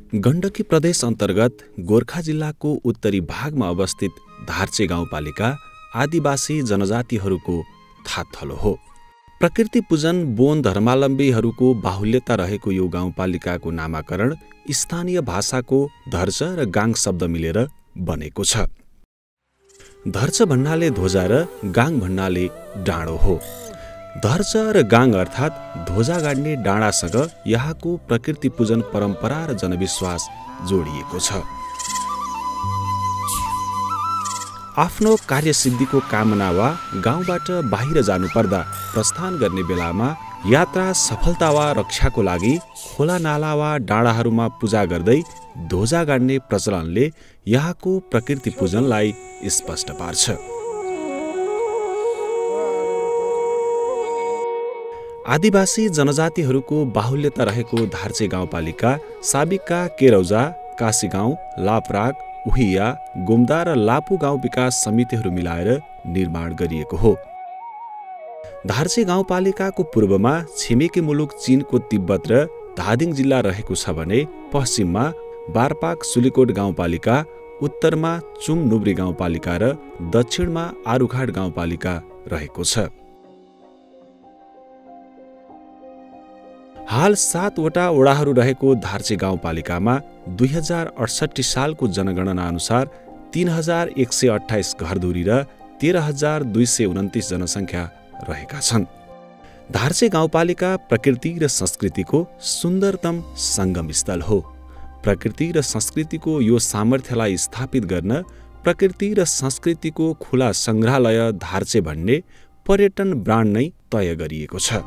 गण्डकी प्रदेश अन्तर्गत गोर्खा जिल्लाको उत्तरी भागमा अवस्थित धार्चे गाउँपालिका आदिवासी जनजातिहरूको थाथलो हो। प्रकृति पूजन बोन धर्मावलम्बीहरूको बाहुल्यता रहेको यो गाउँपालिकाको नामाकरण स्थानीय भाषाको धर्च र गाङ शब्द मिलेर बनेको छ। धर्च भन्नाले ध्वजा र गाङ भन्नाले डाँडो हो। धर्च र गाङ अर्थात् ध्वजा गाड्ने डाँडासँग यहाँको प्रकृति पूजन परम्परा र जनविश्वास जोडिएको छ। आफ्नो कार्यसिद्धिको कामना वा गाउँबाट बाहिर जानुपर्दा प्रस्थान गर्ने बेलामा यात्रा सफलता वा रक्षाको लागि खोला नाला वा डाँडाहरूमा पूजा गर्दै ध्वजा गाड्ने प्रचलनले यहाँको प्रकृति पूजनलाई स्पष्ट पार्छ। आदिवासी जनजातिहरूको बाहुल्यता रहेको धार्चे गाउँपालिका साबिकका केरौजा, काशीगाउँ, लापराक, उहिया, गुम्दा र लापु गाउँ विकास समितिहरू मिलाएर निर्माण गरिएको हो। धार्चे गाउँपालिकाको पूर्वमा छिमेकी मुलुक चीनको तिब्बत र धादिङ जिल्ला रहेको छ भने पश्चिममा बारपाक सुलिकोट गाउँपालिका, उत्तरमा चुम नुब्री गाउँपालिका र दक्षिणमा आरुघाट गाउँपालिका रहेको छ। हाल 7 वटा वडाहरू रहेको धार्चे गाउँपालिकामा 2068 सालको जनगणना अनुसार 3128 घरधुरी र 13229 जनसङ्ख्या रहेका छन्। धार्चे गाउँपालिका प्रकृति र संस्कृतिको सुन्दरतम सङ्गम स्थल हो। प्रकृति र संस्कृतिको यो सामर्थ्यलाई स्थापित गर्न प्रकृति र संस्कृतिको खुला सङ्ग्रहालय धार्चे भन्ने पर्यटन ब्रान्ड नै तय गरिएको छ।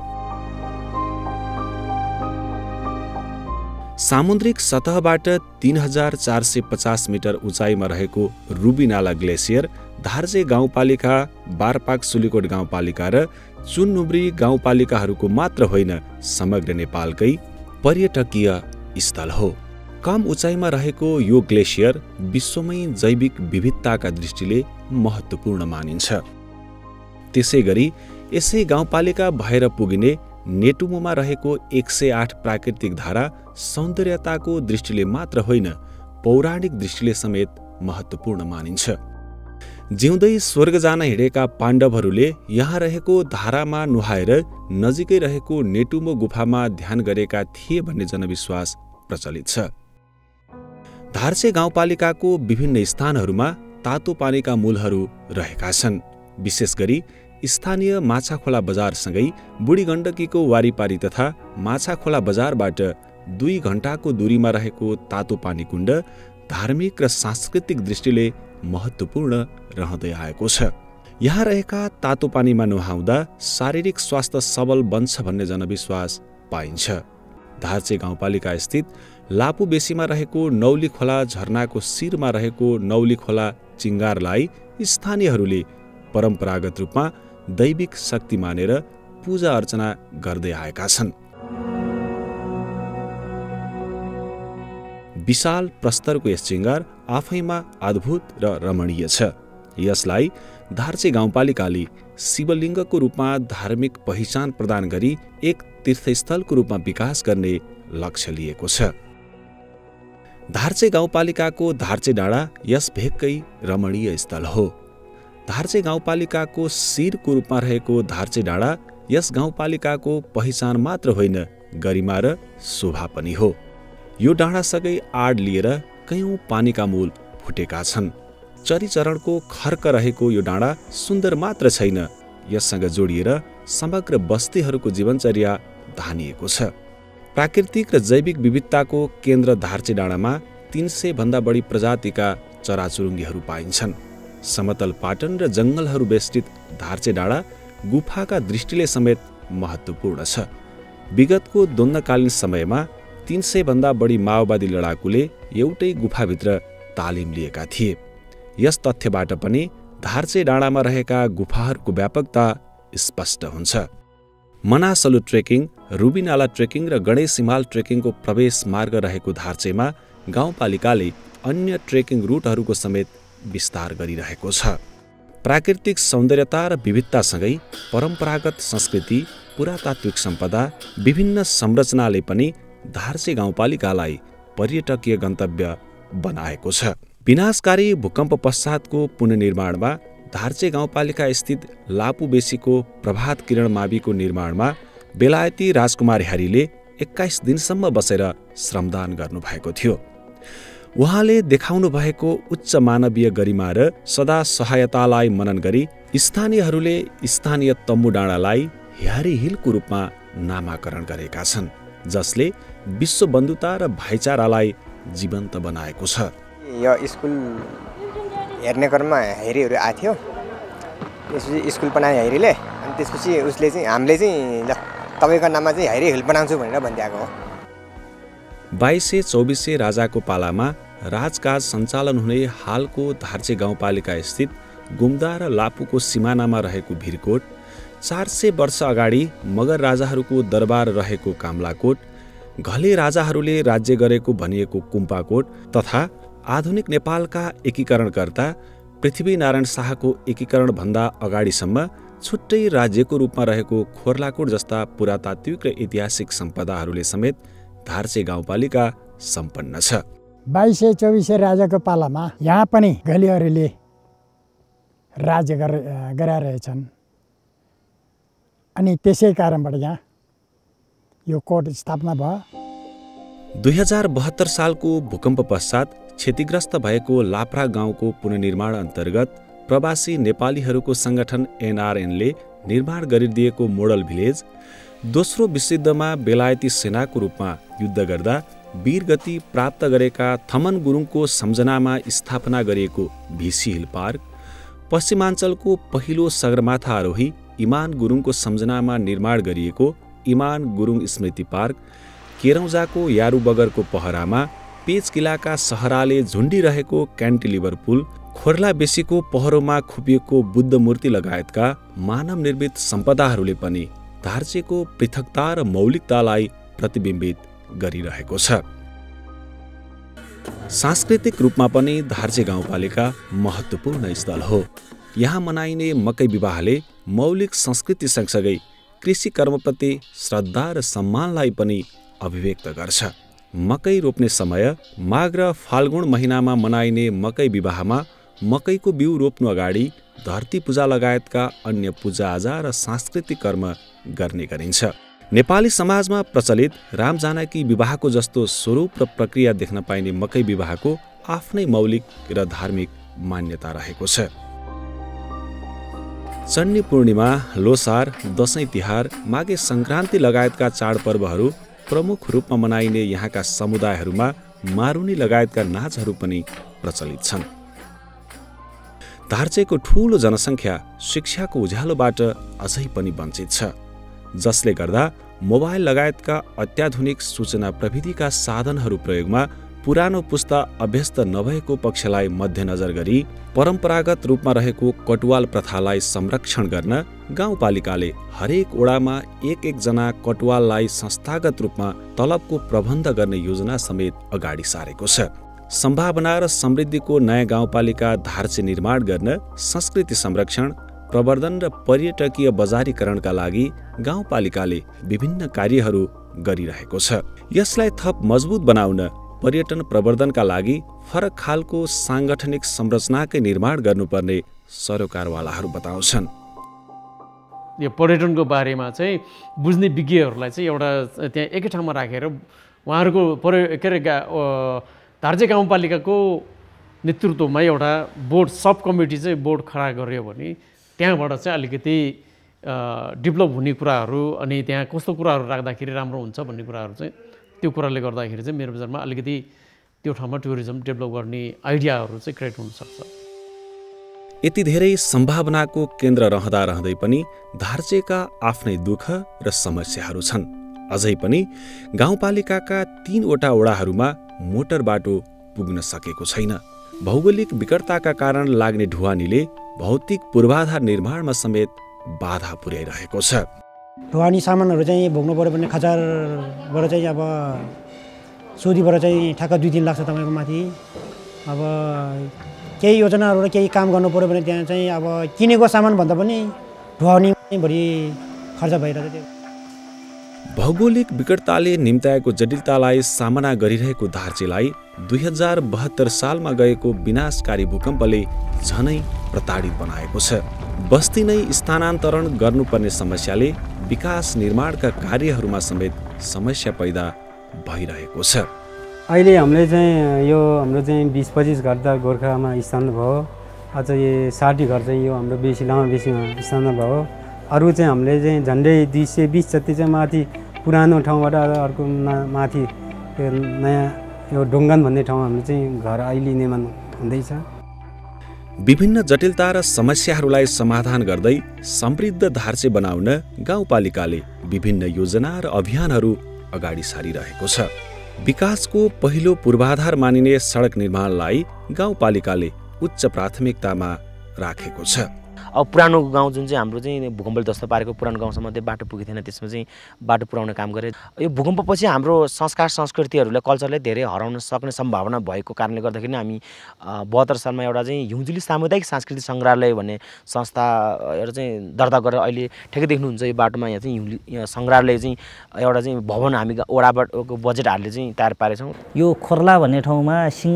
सामुद्रिक सतहबाट 3450 मिटर उचाइमा रहेको रुबी नाला ग्लेसियर धार्चे गाउँपालिका, बारपाक सुलिकोट गाउँपालिका र चुननुब्री गाउँपालिकाहरूको मात्र होइन, समग्र नेपालकै पर्यटकीय स्थल हो। कम उचाइमा रहेको यो ग्लेसियर विश्वमै जैविक विविधताका दृष्टिले महत्त्वपूर्ण मानिन्छ। त्यसैगरी यसै गाउँपालिका भएर पुगिने नेटुमोमा रहेको 108 प्राकृतिक धारा सौन्दर्यताको दृष्टिले मात्र होइन, पौराणिक दृष्टिले समेत महत्त्वपूर्ण मानिन्छ। जिउँदै स्वर्ग जान हिँडेका पाण्डवहरूले यहाँ रहेको धारामा नुहाएर नजिकै रहेको नेटुमो गुफामा ध्यान गरेका थिए भन्ने जनविश्वास प्रचलित छ। धार्चे गाउँपालिकाको विभिन्न स्थानहरूमा तातो पानीका मूलहरू रहेका छन्। विशेष गरी स्थानीय माछाखोला बजारसँगै बुढी गण्डकीको वारिपारी तथा माछाखोला बजारबाट 2 घण्टाको दूरीमा रहेको तातो पानी कुण्ड धार्मिक र सांस्कृतिक दृष्टिले महत्त्वपूर्ण रहँदै आएको छ। यहाँ रहेका तातो पानीमा नुहाउँदा शारीरिक स्वास्थ्य सबल बन्छ भन्ने जनविश्वास पाइन्छ। धार्चे गाउँपालिका स्थित लापु बेसीमा रहेको नौली खोला झरनाको शिरमा रहेको नौली खोला चिङ्गारलाई स्थानीयहरूले परम्परागत रूपमा दैविक शक्ति मानेर पूजा अर्चना गर्दै आएका छन्। विशाल प्रस्तरको यस चिङ्गार आफैमा अद्भुत र रमणीय छ। यसलाई धार्चे गाउँपालिकाले शिवलिङ्गको रूपमा धार्मिक पहिचान प्रदान गरी एक तीर्थस्थलको रूपमा विकास गर्ने लक्ष्य लिएको छ। धार्चे गाउँपालिकाको धार्चे डाँडा यस भेगकै रमणीय स्थल हो। धार्चे गाउँपालिकाको शिरको रूपमा रहेको धार्चे डाँडा यस गाउँपालिकाको पहिचान मात्र होइन, गरिमा र शोभा पनि हो। यो डाँडासँगै आड लिएर कयौं पानीका मूल फुटेका छन्। चरीचरणको खर्क रहेको यो डाँडा सुन्दर मात्र छैन, यससँग जोडिएर समग्र बस्तीहरूको जीवनचर्या धानिएको छ। प्राकृतिक र जैविक विविधताको केन्द्र धार्चे डाँडामा 300 भन्दा बढी प्रजातिका चराचुरुङ्गीहरू पाइन्छन्। समतल पाटन र जङ्गलहरू बेष्टित धार्चे डाँडा गुफाका दृष्टिले समेत महत्त्वपूर्ण छ। विगतको द्वन्द्वकालीन समयमा 300 भन्दा बढी माओवादी लडाकुले एउटै गुफाभित्र तालिम लिएका थिए। यस तथ्यबाट पनि धार्चे डाँडामा रहेका गुफाहरूको व्यापकता स्पष्ट हुन्छ। मनासलु ट्रेकिङ, रुबी नाला ट्रेकिङ र गणेश हिमाल ट्रेकिङको प्रवेश मार्ग रहेको धार्चेमा गाउँपालिकाले अन्य ट्रेकिङ रुटहरूको समेत विस्तार गरिरहेको छ। प्राकृतिक सौन्दर्यता र विविधतासँगै परम्परागत संस्कृति, पुरातात्विक सम्पदा, विभिन्न संरचनाले पनि धार्चे गाउँपालिकालाई पर्यटकीय गन्तव्य बनाएको छ। विनाशकारी भूकम्प पश्चातको पुनर्निर्माणमा धार्चे गाउँपालिका स्थित लापुबेसीको प्रभात किरण माविको निर्माणमा बेलायती राजकुमार ह्यारीले 21 दिनसम्म बसेर श्रमदान गर्नुभएको थियो। उहाँले देखाउनु भएको उच्च मानवीय गरिमा र सदा सहायतालाई मनन गरी स्थानीयहरूले स्थानीय तम्बु डाँडालाई ह्यारी हिलको रूपमा नामाकरण गरेका छन्, जसले विश्व बन्धुता र भाइचारालाई जीवन्त बनाएको छ। यो स्कुल हेर्ने क्रममा हेरीहरू आथ्यो, त्यसपछि स्कुल बनायो हेरीले, अनि त्यसपछि उसले चाहिँ हामीले चाहिँ तपाईँको नाममा चाहिँ हेरी हिल बनाउँछु भनेर भनिदिएको हो। 2224 राजाको पालामा राजकाज सञ्चालन हुने हालको धार्चे गाउँपालिका स्थित गुम्दा र लापुको सिमानामा रहेको भिरकोट, 400 वर्ष अगाडि मगर राजाहरूको दरबार रहेको काम्लाकोट, घले राजाहरूले राज्य गरेको भनिएको कुम्पाकोट तथा आधुनिक नेपालका एकीकरणकर्ता पृथ्वीनारायण शाहको एकीकरणभन्दा अगाडिसम्म छुट्टै राज्यको रूपमा रहेको खोर्लाकोट जस्ता पुरातात्विक र ऐतिहासिक सम्पदाहरूले समेत धार्चे गाउँपालिका सम्पन्न छ। 2224 राजाको पालामा यहाँ पनि घलेहरूले राज्य गराइरहेछन्, अनि त्यसै कारणबाट यहाँ यो कोट स्थापना भयो। 2072 सालको भूकम्प पश्चात क्षतिग्रस्त भएको लाप्रा गाउँको पुनर्निर्माण अन्तर्गत प्रवासी नेपालीहरूको सङ्गठन एनआरएनले निर्माण गरिदिएको मोडल भिलेज दोस्रो विश्वयुद्धमा बेलायती सेनाको रूपमा युद्ध गर्दा वीरगति प्राप्त गरेका थमन गुरुङको सम्झनामा स्थापना गरिएको भिसी हिल पार्क, पश्चिमाञ्चलको पहिलो सगरमाथा आरोही इमान गुरुङको सम्झनामा निर्माण गरिएको इमान गुरुङ स्मृति पार्क, केरौजाको यारु बगरको पहरामा पेच किलाका सहराले झुन्डिरहेको क्यान्टिलिभर पुल, खोर्ला बेसीको पहरोमा खुपिएको बुद्ध मूर्ति लगायतका मानव निर्मित सम्पदाहरूले पनि धार्चेको पृथकता र मौलिकतालाई प्रतिबिम्बित गरिरहेको छ। सांस्कृतिक रूपमा पनि धार्चे गाउँपालिका महत्त्वपूर्ण स्थल हो। यहाँ मनाइने मकै विवाहले मौलिक संस्कृति सँगसँगै कृषि कर्मप्रति श्रद्धा र सम्मानलाई पनि अभिव्यक्त गर्छ। मकै रोप्ने समय माघ र फाल्गुन महिनामा मनाइने मकै विवाहमा मकैको बिउ रोप्नु अगाडि धरती पूजा लगायतका अन्य पूजाआजा र सांस्कृतिक कर्म गर्ने गरिन्छ। नेपाली समाजमा प्रचलित राम जानकी विवाहको जस्तो स्वरूप र प्रक्रिया देख्न पाइने मकै विवाहको आफ्नै मौलिक र धार्मिक मान्यता रहेको छ। चन्नी पूर्णिमा, लोसार, दशैं तिहार, माघे सङ्क्रान्ति लगायतका चाडपर्वहरू प्रमुख रूपमा मनाइने यहाँका समुदायहरूमा मारुनी लगायतका नाचहरू पनि प्रचलित छन्। धार्चेको ठूलो जनसङ्ख्या शिक्षाको उज्यालोबाट अझै पनि वञ्चित छ, जसले गर्दा मोबाइल लगायतका अत्याधुनिक सूचना प्रविधिका साधनहरू प्रयोगमा पुरानो पुस्ता अभ्यस्त नभएको पक्षलाई मध्यनजर गरी परम्परागत रूपमा रहेको कटुवाल प्रथालाई संरक्षण गर्न गाउँपालिकाले हरेक ओडामा एक जना कटुवाललाई संस्थागत रूपमा तलबको प्रबन्ध गर्ने योजना समेत अगाडि सारेको छ। सम्भावना र समृद्धिको नयाँ गाउँपालिका धार्चे निर्माण गर्न संस्कृति संरक्षण, प्रवर्धन र पर्यटकीय बजारीकरणका लागि गाउँपालिकाले विभिन्न कार्यहरू गरिरहेको छ। यसलाई थप मजबुत बनाउन पर्यटन प्रवर्धनका लागि फरक खालको सांगठनिक संरचनाकै निर्माण गर्नुपर्ने सरोकारवालाहरू बताउँछन्। यो पर्यटनको बारेमा चाहिँ बुझ्ने विज्ञहरूलाई चाहिँ एउटा त्यहाँ एकै ठाउँमा राखेर उहाँहरूको धार्चे गाउँपालिकाको नेतृत्वमा एउटा बोर्ड सब कमिटी चाहिँ बोर्ड खडा गर्यो भने त्यहाँबाट चाहिँ अलिकति डेभलप हुने कुराहरू अनि त्यहाँ कस्तो कुराहरू राख्दाखेरि राम्रो हुन्छ भन्ने कुराहरू चाहिँ त्यो कुराले गर्दाखेरि चाहिँ मेरो विचारमा अलिकति त्यो ठाउँमा टुरिज्म डेभलप गर्ने आइडियाहरू चाहिँ क्रिएट हुनसक्छ। यति धेरै सम्भावनाको केन्द्र रहँदा रहँदै पनि धार्चेका आफ्नै दुःख र समस्याहरू छन्। अझै पनि गाउँपालिकाका 3 वटा वडाहरूमा मोटर बाटो पुग्न सकेको छैन। भौगोलिक विकटताका कारण लाग्ने ढुवानीले भौतिक पूर्वाधार निर्माणमा समेत बाधा पुर्याइरहेको छ। ढुवानी सामानहरू चाहिँ भोग्नु पऱ्यो भने खचारबाट चाहिँ अब सोधीबाट चाहिँ ठ्याक्क 2 दिन लाग्छ तपाईँको माथि। अब केही योजनाहरू र केही काम गर्नु पऱ्यो भने त्यहाँ चाहिँ अब किनेको सामान भन्दा पनि ढुवानी बढी खर्च भइरहेको थियो। भौगोलिक विकटताले निम्त्याएको जटिलतालाई सामना गरिरहेको धार्चेलाई 2072 सालमा गएको विनाशकारी भूकम्पले झनै प्रताडित बनाएको छ। बस्ती नै स्थानान्तरण गर्नुपर्ने समस्याले विकास निर्माणका कार्यहरूमा समेत समस्या पैदा भइरहेको छ। अहिले हामीले चाहिँ यो हाम्रो चाहिँ 20-25 घर त गोर्खामा स्थान भयो, अझ यो 60 घर चाहिँ यो हाम्रो बेसी लामा बेसीमा स्थान भयो। अरू चाहिँ हामीले चाहिँ झन्डै 220 जति चाहिँ माथि पुरानो ठाउँबाट अर्को माथि नयाँ यो ढुङ्गान भन्ने ठाउँमा हामीले चाहिँ घर अहिले निर्माण हुँदैछ। विभिन्न जटिलता र समस्याहरूलाई समाधान गर्दै समृद्ध धार्चे बनाउन गाउँपालिकाले विभिन्न योजना र अभियानहरू अगाडि सारिरहेको छ। विकासको पहिलो पूर्वाधार मानिने सडक निर्माणलाई गाउँपालिकाले उच्च प्राथमिकतामा राखेको छ। अब पुरानो गाउँ जुन चाहिँ हाम्रो चाहिँ भूकम्पले ध्वस्त पारेको पुरानो गाउँसम्म त्यो बाटो पुगेको थिएन, त्यसमा चाहिँ बाटो पुर्याउने काम गरे। यो भूकम्पपछि हाम्रो संस्कार संस्कृतिहरूलाई कल्चरले धेरै हराउन सक्ने सम्भावना भएको कारणले गर्दाखेरि हामी 72 सालमा एउटा चाहिँ हिउँजुली सामुदायिक सांस्कृतिक सङ्ग्रहालय भन्ने संस्था एउटा चाहिँ दर्ता गरेर अहिले ठ्याक्कै देख्नुहुन्छ यो बाटोमा यहाँ चाहिँ हिउँली सङ्ग्रहालय चाहिँ एउटा चाहिँ भवन हामी वडाबाटको बजेट हालेर चाहिँ तयार पारेछौँ। यो खोर्ला भन्ने ठाउँमा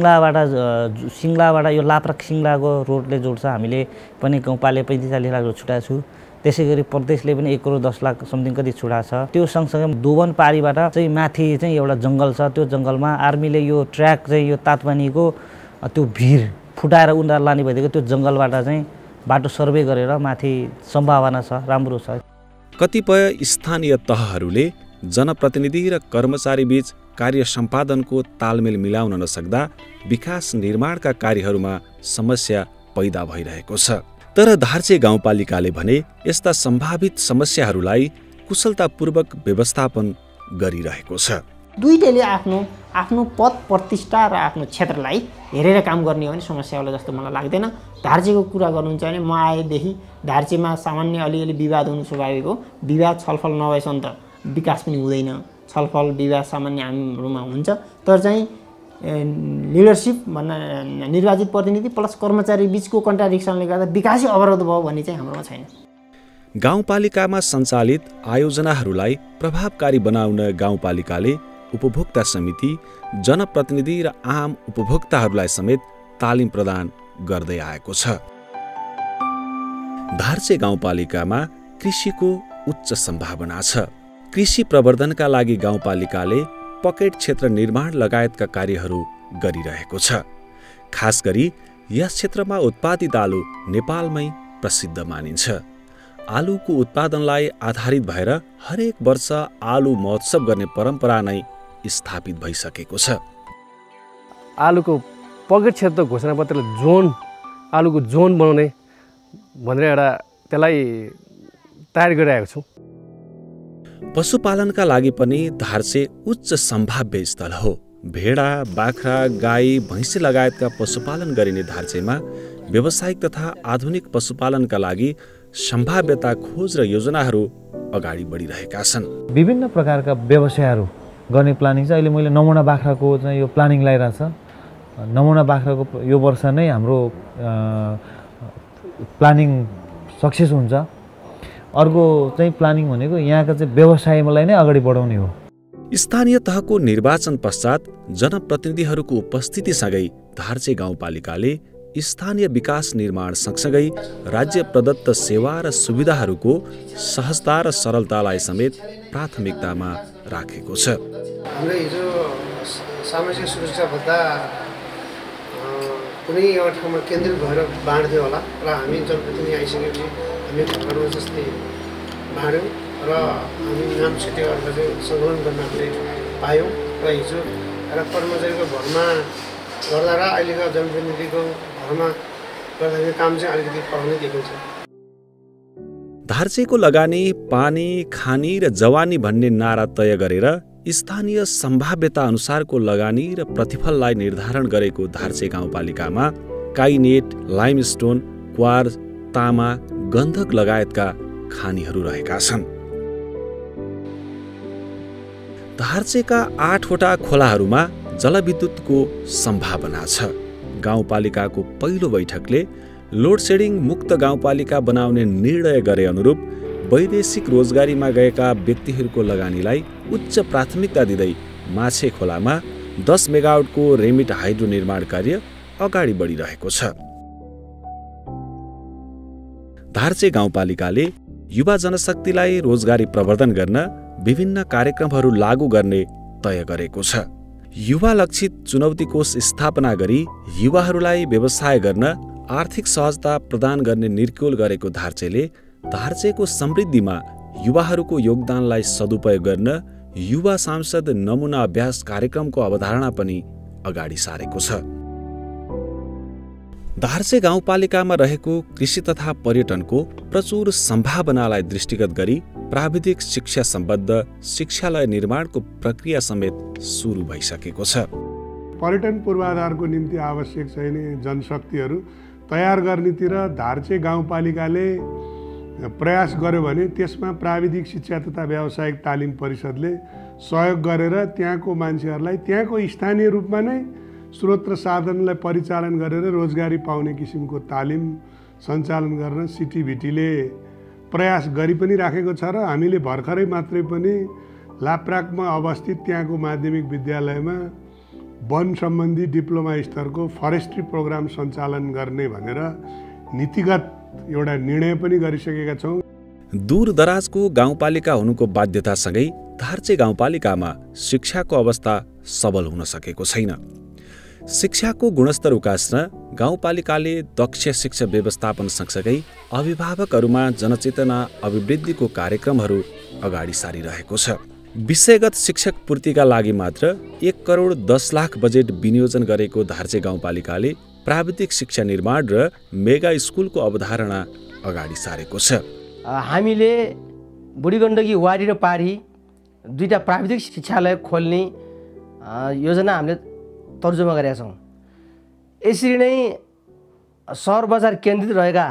सिङ्लाबाट यो लाप्राक सिङ्लाको रोडले जोड्छ। हामीले पनि गाउँपालिका 35-40 लाख छुटाएको छु। त्यसै गरी प्रदेशले पनि 1 करोड 10 लाख समथिङ कति छुटाएको छ। त्यो सँगसँगै दोवन पारीबाट चाहिँ माथि चाहिँ एउटा जङ्गल छ। त्यो जङ्गलमा आर्मीले यो ट्र्याक चाहिँ यो तातपानीको त्यो भिर फुटाएर उनीहरू लाने भइदिएको त्यो जङ्गलबाट चाहिँ बाटो सर्वे गरेर माथि सम्भावना छ, राम्रो छ। कतिपय स्थानीय तहहरूले जनप्रतिनिधि र कर्मचारी बीच कार्य सम्पादनको तालमेल मिलाउन नसक्दा विकास निर्माणका कार्यहरूमा समस्या पैदा भइरहेको छ। तर धार्चे गाउँपालिकाले भने यस्ता सम्भावित समस्याहरूलाई कुशलतापूर्वक व्यवस्थापन गरिरहेको छ। दुईटैले आफ्नो पद प्रतिष्ठा र आफ्नो क्षेत्रलाई हेरेर काम गर्ने हो भने समस्या होला जस्तो मलाई लाग्दैन। धार्चेको कुरा गर्नुहुन्छ भने म आएदेखि धार्चेमा सामान्य अलिअलि विवाद हुनु स्वाभाविक हो। विवाद छलफल नभएसम्म त विकास पनि हुँदैन। छलफल विवाद सामान्य हाम्रोमा हुन्छ, तर चाहिँ लिडरसिप भन्न निर्वाचित प्रतिनिधि प्लस कर्मचारी बीचको कन्ट्राडिक्सनले गर्दा विकासै अवरोध भयो भन्ने चाहिँ हाम्रोमा छैन। गाउँपालिकामा सञ्चालित आयोजनाहरूलाई प्रभावकारी बनाउन गाउँपालिकाले उपभोक्ता समिति, जनप्रतिनिधि र आम उपभोक्ताहरूलाई समेत तालिम प्रदान गर्दै आएको छ। धार्चे गाउँपालिकामा कृषिको उच्च सम्भावना छ। कृषि प्रवर्धनका लागि गाउँपालिकाले पकेट क्षेत्र निर्माण लगायतका कार्यहरू गरिरहेको छ। खास गरी यस क्षेत्रमा उत्पादित आलु नेपालमै प्रसिद्ध मानिन्छ। आलुको उत्पादनलाई आधारित भएर हरेक वर्ष आलु महोत्सव गर्ने परम्परा नै स्थापित भइसकेको छ। आलुको पकेट क्षेत्र घोषणापत्रले जोन आलुको जोन बनाउने भनेर एउटा त्यसलाई तयार गरिरहेको छु। पशुपालनका लागि पनि धार्चे उच्च सम्भाव्य स्थल हो। भेडा, बाख्रा, गाई, भैँसी लगायतका पशुपालन गरिने धार्चेमा व्यावसायिक तथा आधुनिक पशुपालनका लागि सम्भाव्यता खोज र योजनाहरू अगाडि बढिरहेका छन्। विभिन्न प्रकारका व्यवसायहरू गर्ने प्लानिङ छ। अहिले मैले नमुना बाख्राको चाहिँ यो प्लानिङ लगाइरहेको छ। नमुना बाख्राको यो वर्ष नै हाम्रो प्लानिङ सक्सेस हुन्छ। अर्को चाहिँ प्लानिङ भनेको यहाँका चाहिँ व्यवसायलाई नै अगाडि बढाउने हो। स्थानीय तहको निर्वाचन पश्चात जनप्रतिनिधिहरूको उपस्थितिसँगै धार्चे गाउँपालिकाले स्थानीय विकास निर्माण सँगसँगै राज्य प्रदत्त सेवा र सुविधाहरूको सहजता र सरलतालाई समेत प्राथमिकतामा राखेको छ। हाम्रो हिजो सामाजिक सुरक्षा भत्ता कुनै एउटा ठाउँमा केन्द्रित भएर बाँड्थ्यो होला र हामी जनप्रतिनिधि आइसकेपछि हामी घरमा जस्तै बाँड्यौँ र हामी नाम छुट्याएर चाहिँ सङ्कलन गर्न हामीले पायौँ। र हिजो एउटा कर्मचारीको घरमा गर्दा र अहिलेको जनप्रतिनिधिको घरमा गर्दाखेरि काम चाहिँ अलिकति फरक देखिन्छ। धार्चेको लगानी, पानी, खानी र जवानी भन्ने नारा तय गरेर स्थानीय सम्भाव्यता अनुसारको लगानी र प्रतिफललाई निर्धारण गरेको धार्चे गाउँपालिकामा काइनेट, लाइमस्टोन, क्वार्ज, तामा, गन्धक लगायतका खानीहरू रहेका छन्। धार्चेका 8वटा खोलाहरूमा जलविद्युतको सम्भावना छ। गाउँपालिकाको पहिलो बैठकले लोड सेडिङ मुक्त गाउँपालिका बनाउने निर्णय गरे अनुरूप वैदेशिक रोजगारीमा गएका व्यक्तिहरूको लगानीलाई उच्च प्राथमिकता दिँदै माछे खोलामा 10 मेगावाटको रेमिट हाइड्रो निर्माण कार्य अगाडि बढिरहेको छ। धार्चे गाउँपालिकाले युवा जनशक्तिलाई रोजगारी प्रवर्धन गर्न विभिन्न कार्यक्रमहरू लागू गर्ने तय गरेको छ। युवा लक्षित चुनौती कोष स्थापना गरी युवाहरूलाई व्यवसाय गर्न आर्थिक सहजता प्रदान गर्ने निर्क्युल गरेको धार्चेले धार्चेको समृद्धिमा युवाहरूको योगदानलाई सदुपयोग गर्न युवा सांसद नमुना अभ्यास कार्यक्रमको अवधारणा पनि अगाडि सारेको छ। धार्चे गाउँपालिकामा रहेको कृषि तथा पर्यटनको प्रचुर सम्भावनालाई दृष्टिगत गरी प्राविधिक शिक्षा सम्बद्ध शिक्षालय निर्माणको प्रक्रिया समेत सुरु भइसकेको छ। पर्यटन पूर्वाधारको निम्ति आवश्यक चाहिने जनशक्तिहरू तयार गर्नेतिर धार्चे गाउँपालिकाले प्रयास गर्यो भने त्यसमा प्राविधिक शिक्षा तथा व्यावसायिक तालिम परिषदले सहयोग गरेर त्यहाँको मान्छेहरूलाई त्यहाँको स्थानीय रूपमा नै स्रोत र साधनलाई परिचालन गरेर रोजगारी पाउने किसिमको तालिम सञ्चालन गर्न सिटिभिटीले प्रयास गरी पनि राखेको छ र हामीले भर्खरै मात्रै पनि लाप्राकमा अवस्थित त्यहाँको माध्यमिक विद्यालयमा वन सम्बन्धी डिप्लोमा स्तरको फरेस्ट्री प्रोग्राम सञ्चालन गर्ने भनेर नीतिगत एउटा निर्णय पनि गरिसकेका छौँ। दूरदराजको गाउँपालिका हुनुको बाध्यतासँगै धार्चे गाउँपालिकामा शिक्षाको अवस्था सबल हुन सकेको छैन। शिक्षाको गुणस्तर उकास्न गाउँपालिकाले दक्ष शिक्षा व्यवस्थापन सँगसँगै अभिभावकहरूमा जनचेतना अभिवृद्धिको कार्यक्रमहरू अगाडि सारिरहेको छ। विषयगत शिक्षक पूर्तिका लागि मात्र 1 करोड 10 लाख बजेट विनियोजन गरेको धार्चे गाउँपालिकाले प्राविधिक शिक्षा निर्माण र मेगा स्कुलको अवधारणा अगाडि सारेको छ। हामीले बुढीगण्डकी वारी र पारी 2टा प्राविधिक शिक्षालय खोल्ने योजना हामीले तर्जुमा गरेका छौँ। यसरी नै सहर बजार केन्द्रित रहेका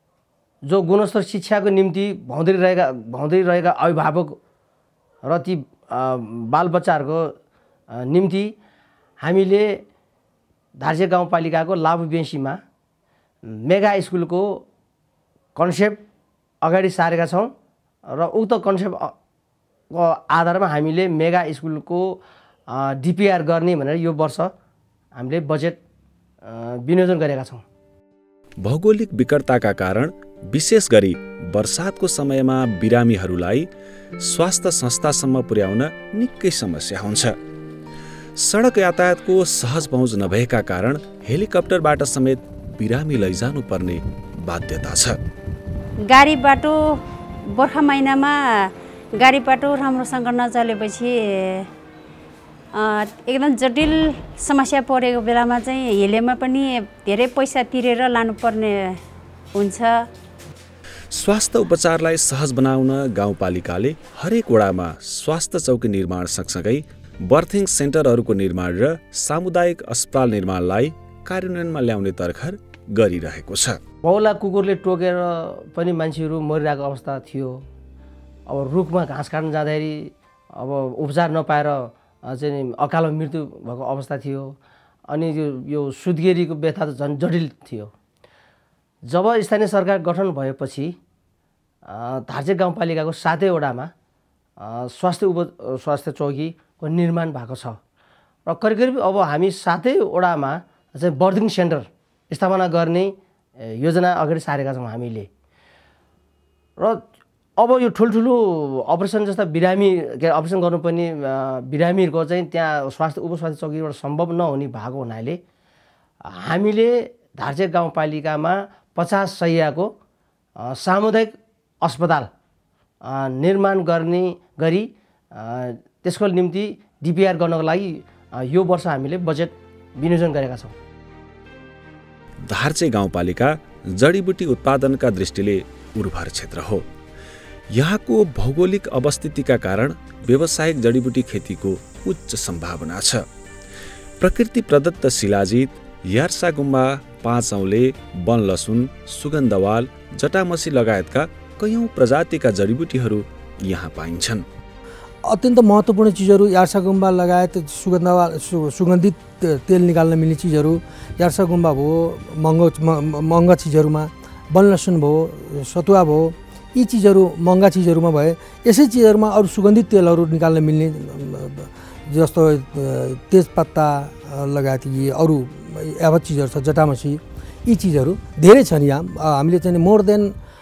जो गुणस्तर शिक्षाको निम्ति भाउँदै रहेका अभिभावक र ती बालबच्चाहरूको निम्ति हामीले धार्चे गाउँपालिकाको लाभुबेसीमा मेगा स्कुलको कन्सेप्ट अगाडि सारेका छौँ र उक्त कन्सेप्टको आधारमा हामीले मेगा स्कुलको डिपिआर गर्ने भनेर यो वर्ष हामीले बजेट विनियोजन गरेका छौँ। भौगोलिक विकटताका कारण विशेष गरी वर्षातको समयमा बिरामीहरूलाई स्वास्थ्य संस्थासम्म पुर्याउन निकै समस्या हुन्छ। सडक यातायातको सहज पहुँच नभएका कारण हेलिकप्टरबाट समेत बिरामी लैजानु पर्ने बाध्यता छ। गाडी बाटो बर्खा महिनामा गाडी बाटो राम्रोसँग नचलेपछि एकदम जटिल समस्या परेको बेलामा चाहिँ हेलेमा पनि धेरै पैसा तिरेर लानुपर्ने हुन्छ। स्वास्थ्य उपचारलाई सहज बनाउन गाउँपालिकाले हरेक वडामा स्वास्थ्य चौकी निर्माण सँगसँगै बर्थिङ सेन्टरहरूको निर्माण र सामुदायिक अस्पताल निर्माणलाई कार्यान्वयनमा ल्याउने तर्खर गरिरहेको छ। बौला कुकुरले टोकेर पनि मान्छेहरू मरिरहेको अवस्था थियो। अब रुखमा घाँस काट्न जाँदाखेरि अब उपचार नपाएर चाहिँ अकालमा मृत्यु भएको अवस्था थियो। अनि यो सुत्केरीको व्यथा त झन् जटिल थियो। जब स्थानीय सरकार गठन भएपछि धार्चे गाउँपालिकाको 7 वडामा स्वास्थ्य चौकीको निर्माण भएको छ र करिब अब हामी 7 वडामा चाहिँ बर्थिङ सेन्टर स्थापना गर्ने योजना अगाडि सारेका छौँ हामीले। र अब यो ठुल्ठुलो अपरेसन जस्ता अपरेसन गर्नुपर्ने बिरामीहरूको चाहिँ त्यहाँ उपस्वास्थ्य चौकीबाट सम्भव नहुने भएको हुनाले हामीले धार्चे गाउँपालिकामा 50 शय्याको सामुदायिक अस्पताल निर्माण गर्ने गरी त्यसको निम्ति डिपिआर गर्नको लागि यो वर्ष हामीले बजेट विनियोजन गरेका छौँ। धार्चे गाउँपालिका जडीबुटी उत्पादनका दृष्टिले उर्वर क्षेत्र हो। यहाँको भौगोलिक अवस्थितिका कारण व्यावसायिक जडीबुटी खेतीको उच्च सम्भावना छ। प्रकृति प्रदत्त शिलाजित, यार्सा गुम्बा, 5 औले, वन लसुन, सुगन्धवाल, जटामसी लगायतका कयौं प्रजातिका जडीबुटीहरू यहाँ पाइन्छन्। अत्यन्त महत्त्वपूर्ण चिजहरू यार्सा गुम्बा लगायत सुगन्धित तेल निकाल्न मिल्ने चिजहरू यार्सा गुम्बा भयो, महँगा चिजहरूमा वन लसुन भयो, सतुवा भयो, यी चिजहरू महँगा चिजहरूमा भए यसै चिजहरूमा अरू सुगन्धित तेलहरू निकाल्न मिल्ने जस्तो तेजपत्ता लगायत यी अरू यावत चिजहरू छ, जटामसी, यी चिजहरू धेरै छन् यहाँ। हामीले चाहिँ मोर देन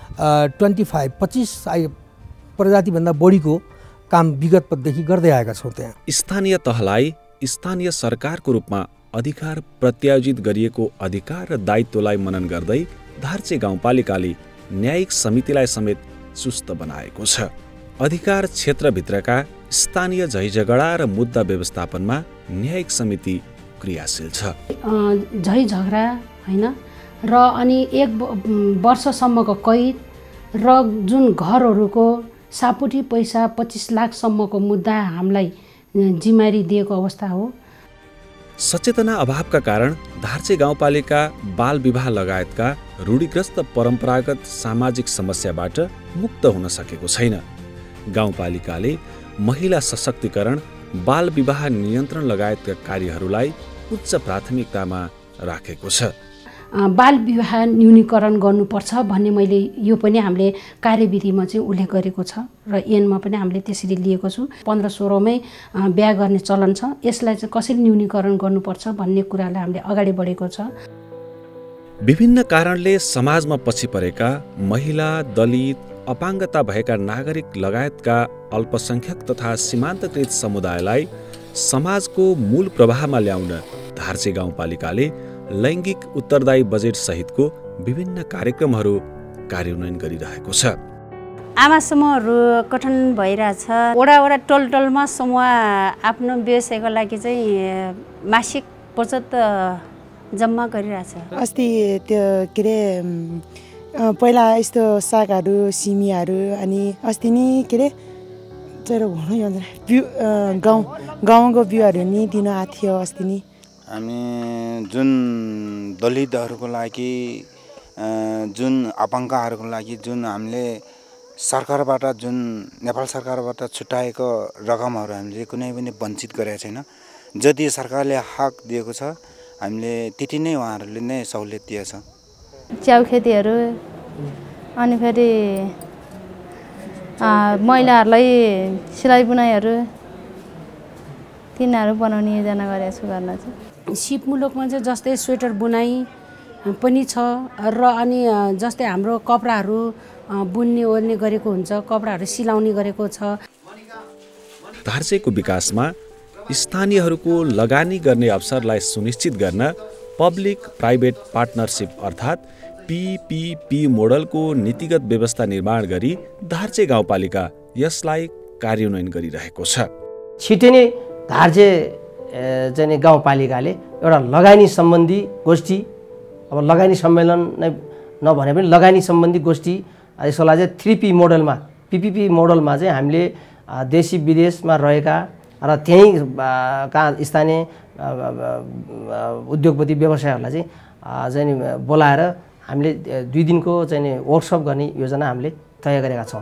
25 प्रजातिभन्दा बढीको काम विगतदेखि गर्दै आएका छौँ। त्यहाँ स्थानीय तहलाई स्थानीय सरकारको रूपमा अधिकार प्रत्यायोजित गरिएको अधिकार र दायित्वलाई मनन गर्दै धार्चे गाउँपालिकाले न्यायिक समितिलाई समेत चुस्त बनाएको छ। अधिकार क्षेत्रभित्रका स्थानीय झैझगडा र मुद्दा व्यवस्थापनमा न्यायिक समिति क्रियाशील छ। झैझगडा होइन र अनि 1 वर्षसम्मको कैद र जुन घरहरूको सापुटी पैसा 25 लाखसम्मको मुद्दा हामीलाई जिम्मेवारी दिएको अवस्था हो। सचेतना अभावका कारण धार्चे गाउँपालिका बाल विवाह लगायतका रूढिग्रस्त परम्परागत सामाजिक समस्याबाट मुक्त हुन सकेको छैन। गाउँपालिकाले महिला सशक्तिकरण, बाल विवाह नियन्त्रण लगायतका कार्यहरूलाई उच्च प्राथमिकतामा राखेको छ। बाल विवाह न्यूनीकरण गर्नुपर्छ भन्ने मैले यो पनि हामीले कार्यविधिमा चाहिँ उल्लेख गरेको छ र ऐनमा पनि हामीले त्यसरी लिएको छु। 15-16मै बिहा गर्ने चलन छ। यसलाई चाहिँ कसरी न्यूनीकरण गर्नुपर्छ भन्ने कुरालाई हामीले अगाडि बढेको छ। विभिन्न कारणले समाजमा पछि परेका महिला, दलित, अपाङ्गता भएका नागरिक लगायतका अल्पसंख्यक तथा सीमान्तकृत समुदायलाई समाजको मूल प्रवाहमा ल्याउन धार्चे गाउँपालिकाले लैङ्गिक उत्तरदायी बजेट सहितको विभिन्न कार्यक्रमहरू कार्यान्वयन गरिरहेको छ। आमा समूहहरू गठन भइरहेछ। वडा टोलमा समूह आफ्नो व्यवसायको लागि चाहिँ मासिक बचत जम्मा गरिरहेछ। अस्ति त्यो के अरे पहिला यस्तो सागहरू, सिमीहरू अनि अस्ति नि के अरे गाउँको बिउहरू नि दिन आएको थियो अस्ति नि। हामी जुन दलितहरूको लागि, जुन अपाङ्गहरूको लागि जुन हामीले सरकारबाट, जुन नेपाल सरकारबाट छुट्याएको रकमहरू हामीले कुनै पनि वञ्चित गरेका छैन। जति सरकारले हक दिएको छ हामीले त्यति नै उहाँहरूले नै सहुलियत दिएछ। च्याउ खेतीहरू अनि फेरि महिलाहरूलाई सिलाइ बुनाइहरू तिनीहरू बनाउने योजना गरेको छु गर्न चाहिँ। सिप मुलुकमा चाहिँ जस्तै स्वेटर बुनाइ पनि छ र अनि जस्तै हाम्रो कपडाहरू बुन्ने ओर्ने गरेको हुन्छ, कपडाहरू सिलाउने गरेको छ। धार्चेको विकासमा स्थानीयहरूको लगानी गर्ने अवसरलाई सुनिश्चित गर्न पब्लिक प्राइभेट पार्टनरसिप अर्थात् PPP मोडलको नीतिगत व्यवस्था निर्माण गरी धार्चे गाउँपालिका यसलाई कार्यान्वयन गरिरहेको छ। छिटै नै धार्चे चाहिँ गाउँपालिकाले एउटा लगानी सम्बन्धी गोष्ठी, अब लगानी सम्मेलन नै नभने पनि लगानी सम्बन्धी गोष्ठी, यसलाई चाहिँ 3P मोडलमा, PPP मोडलमा चाहिँ हामीले देशी विदेशमा रहेका र त्यहीँ कहाँ स्थानीय उद्योगपति व्यवसायहरूलाई चाहिँ बोलाएर हामीले 2 दिनको चाहिँ वर्कसप गर्ने योजना हामीले तय गरेका छौँ।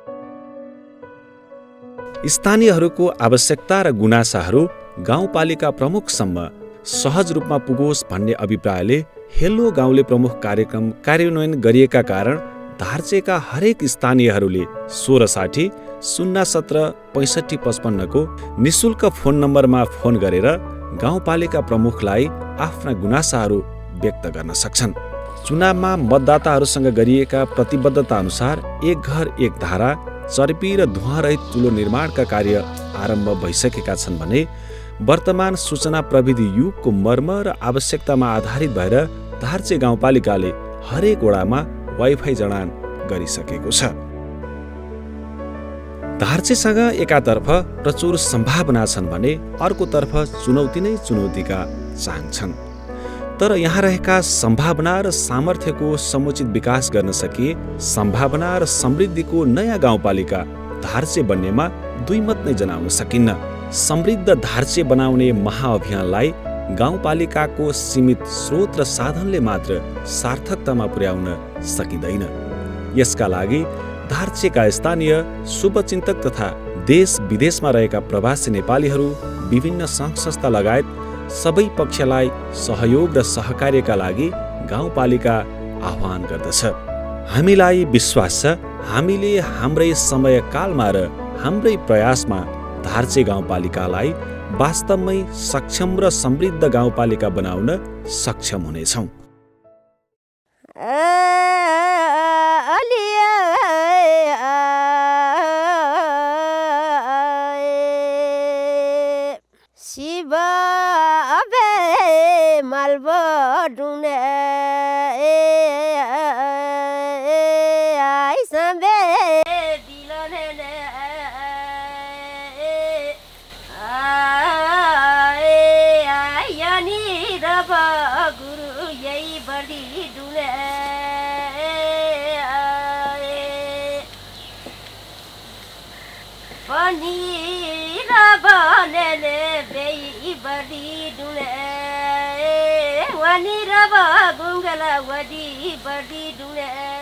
स्थानीयहरूको आवश्यकता र गुनासाहरू गाउँपालिका प्रमुखसम्म सहज रूपमा पुगोस् भन्ने अभिप्रायले हेलो गाउँले प्रमुख कार्यक्रम कार्यान्वयन गरिएका कारण धार्चेका हरेक स्थानीयहरूले 1660 017 65 55 को निशुल्क फोन नम्बरमा फोन गरेर गाउँपालिका प्रमुखलाई आफ्ना गुनासाहरू व्यक्त गर्न सक्छन्। चुनावमा मतदाताहरूसँग गरिएका प्रतिबद्धता अनुसार एक घर एक धारा, चर्पी र धुवाँरहित चुलो निर्माणका कार्य आरम्भ भइसकेका छन् भने वर्तमान सूचना प्रविधि युगको मर्म र आवश्यकतामा आधारित भएर धार्चे गाउँपालिकाले हरेक वडामा वाइफाई जडान गरिसकेको छ। धार्चेसँग एकातर्फ प्रचुर सम्भावना छन् भने अर्कोतर्फ चुनौती नै चुनौतीका चाङ छन्। तर यहाँ रहेका सम्भावना र सामर्थ्यको समुचित विकास गर्न सकिए सम्भावना र समृद्धिको नयाँ गाउँपालिका धार्चे बन्नेमा दुई मत नै जनाउन सकिन्न। समृद्ध धार्चे बनाउने महाअभियानलाई गाउँपालिकाको सीमित स्रोत र साधनले मात्र सार्थकतामा पुर्याउन सकिँदैन। यसका लागि धार्चेका स्थानीय शुभचिन्तक तथा देश विदेशमा रहेका प्रवासी नेपालीहरू, विभिन्न सङ्घ संस्था लगायत सबै पक्षलाई सहयोग र सहकार्यका लागि गाउँपालिका आह्वान गर्दछ। हामीलाई विश्वास छ हामीले हाम्रै समयकालमा र हाम्रै प्रयासमा धार्चे गाउँपालिकालाई वास्तवमै सक्षम र समृद्ध गाउँपालिका बनाउन सक्षम हुनेछौँ। Wani raba gungala wadi badi dule